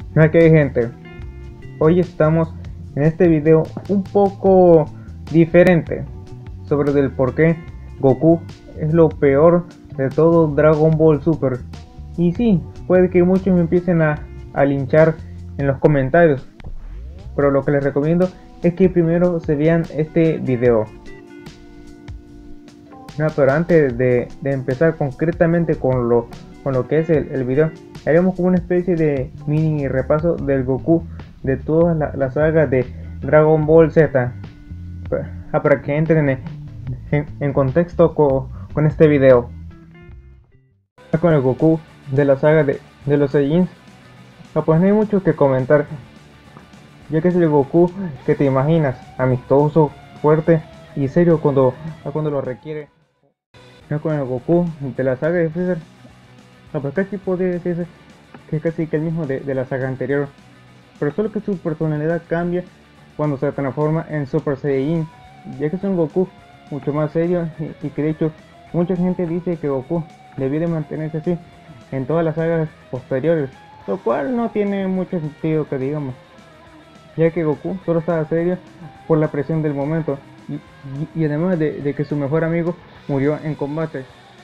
Ok, gente, hoy estamos en este video un poco diferente sobre el por qué Goku es lo peor de todo Dragon Ball Super. Y sí, puede que muchos me empiecen a linchar en los comentarios, pero lo que les recomiendo es que primero se vean este video. No, pero antes de empezar concretamente con lo que es el video, haremos como una especie de mini repaso del Goku de todas las sagas de Dragon Ball Z, para que entren en contexto con este video. Con el Goku de la saga de los Saiyans, pues no hay mucho que comentar, ya que es el Goku que te imaginas, amistoso, fuerte y serio cuando lo requiere. Con el Goku de la saga de Freezer, pues casi podría decirse que es casi que el mismo de la saga anterior, pero solo que su personalidad cambia cuando se transforma en Super Saiyajin, ya que es un Goku mucho más serio y que de hecho mucha gente dice que Goku debía de mantenerse así en todas las sagas posteriores, lo cual no tiene mucho sentido que digamos, ya que Goku solo estaba serio por la presión del momento y además de que su mejor amigo murió en combate.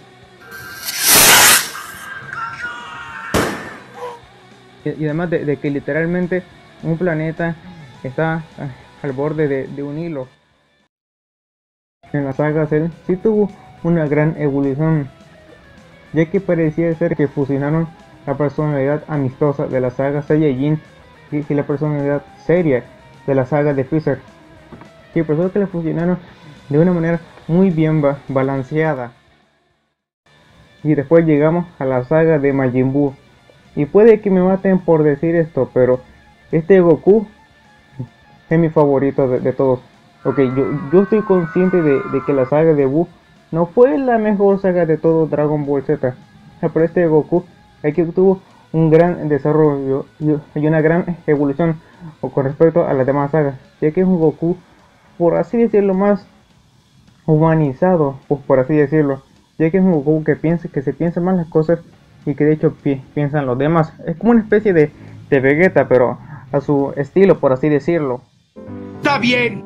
Y además de que literalmente un planeta está al borde de un hilo. En la saga Cell sí tuvo una gran evolución, ya que parecía ser que fusionaron la personalidad amistosa de la saga Saiyajin y la personalidad seria de la saga de Freezer. Sí, por eso que la fusionaron de una manera muy bien balanceada. Y después llegamos a la saga de Majin Buu. Y puede que me maten por decir esto, pero este Goku es mi favorito de todos. Ok, yo estoy consciente de que la saga de Buu no fue la mejor saga de todo Dragon Ball Z. Pero este Goku aquí tuvo un gran desarrollo y una gran evolución con respecto a las demás sagas, ya que es un Goku, por así decirlo, más humanizado, pues por así decirlo, ya que es un Goku que se piensa más las cosas y que de hecho piensan los demás. Es como una especie de Vegeta, pero a su estilo, por así decirlo. ¡Está bien!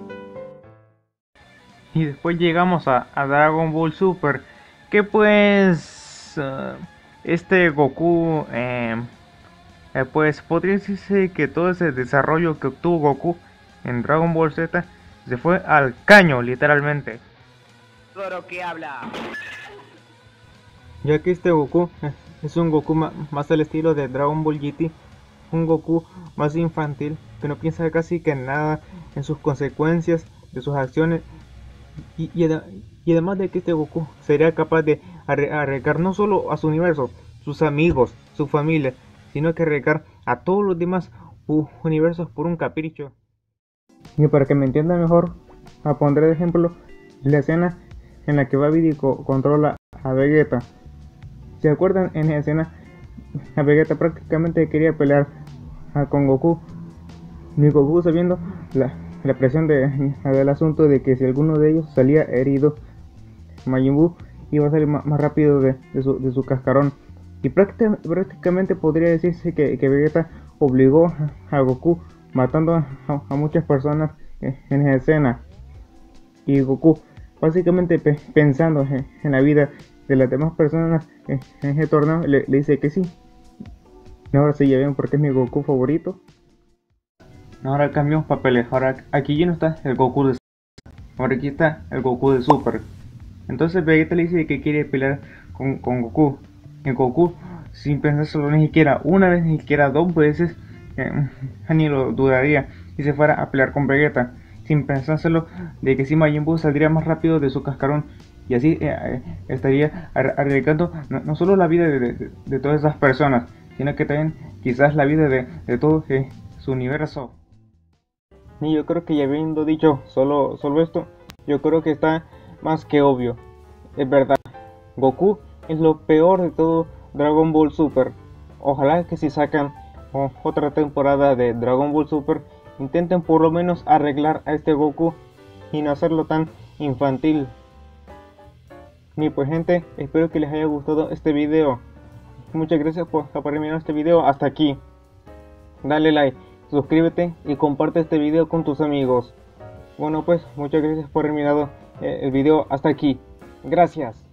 Y después llegamos a Dragon Ball Super, que pues este Goku, pues podría decirse que todo ese desarrollo que obtuvo Goku en Dragon Ball Z se fue al caño, literalmente. Todo que habla. Ya que este Goku es un Goku más al estilo de Dragon Ball GT, un Goku más infantil, que no piensa casi que en nada, en sus consecuencias de sus acciones, y además de que este Goku sería capaz de arriesgar no solo a su universo, sus amigos, su familia, sino que arriesgar a todos los demás universos por un capricho. Y para que me entiendan mejor, pondré de ejemplo la escena en la que Babidi controla a Vegeta. ¿Se acuerdan? En esa escena, a Vegeta prácticamente quería pelear con Goku. Ni Goku, sabiendo la presión del asunto de que si alguno de ellos salía herido, Majin Buu iba a salir más rápido de su cascarón. Y prácticamente podría decirse que Vegeta obligó a Goku, matando a muchas personas en esa escena. Y Goku, básicamente pensando en la vida de las demás personas en ese torneo, le dice que sí. Y ahora sí, ya ven por qué es mi Goku favorito. Ahora cambiamos papeles. Ahora aquí ya no está el Goku de Super. Ahora aquí está el Goku de Super. Entonces Vegeta le dice que quiere pelear con Goku. Y Goku, sin pensárselo ni siquiera una vez, ni siquiera dos veces, ni lo dudaría y se fuera a pelear con Vegeta, sin pensárselo de que si Majin Buu saldría más rápido de su cascarón y así estaría arriesgando no solo la vida de todas esas personas, sino que también quizás la vida de todo su universo. Y yo creo que ya habiendo dicho solo esto, yo creo que está más que obvio. Es verdad, Goku es lo peor de todo Dragon Ball Super. Ojalá que si sacan otra temporada de Dragon Ball Super, intenten por lo menos arreglar a este Goku y no hacerlo tan infantil. Y pues gente, espero que les haya gustado este video. Muchas gracias por mirar este video hasta aquí. dale like, suscríbete y comparte este video con tus amigos. Bueno pues, muchas gracias por haber mirado el video hasta aquí. Gracias.